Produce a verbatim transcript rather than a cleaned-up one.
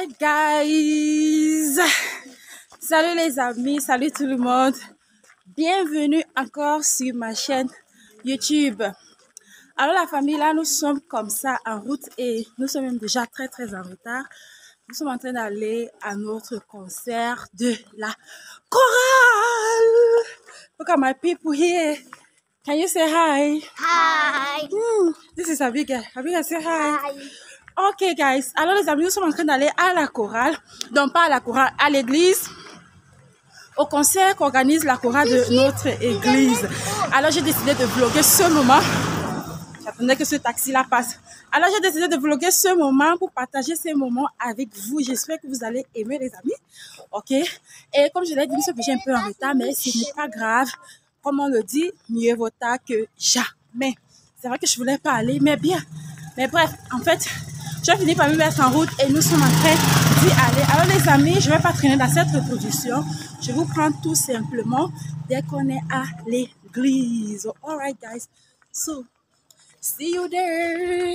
Alright guys, salut les amis, salut tout le monde, bienvenue encore sur ma chaîne YouTube. Alors la famille, là nous sommes comme ça en route et nous sommes même déjà très très en retard. Nous sommes en train d'aller à notre concert de la chorale. Look at my people here. Can you say hi? Hi. Hmm, this is Abigail. Abigail, say hi. Hi. Ok guys, alors les amis, nous sommes en train d'aller à la chorale, donc pas à la chorale, à l'église, au concert qu'organise la chorale de notre église. Alors j'ai décidé de vlogger ce moment. J'attendais que ce taxi-là passe. Alors j'ai décidé de vlogger ce moment pour partager ces moments avec vous. J'espère que vous allez aimer les amis. Ok. Et comme je l'ai dit, nous sommes déjà un peu en retard, mais ce n'est pas grave. Comme on le dit, mieux vaut tard que jamais. C'est vrai que je voulais pas aller, mais bien. Mais bref, en fait, j'ai fini par me mettre en route et nous sommes en train d'y aller. Alors les amis, je ne vais pas traîner dans cette reproduction. Je vous prends tout simplement dès qu'on est à l'église. Alright guys, so see you there.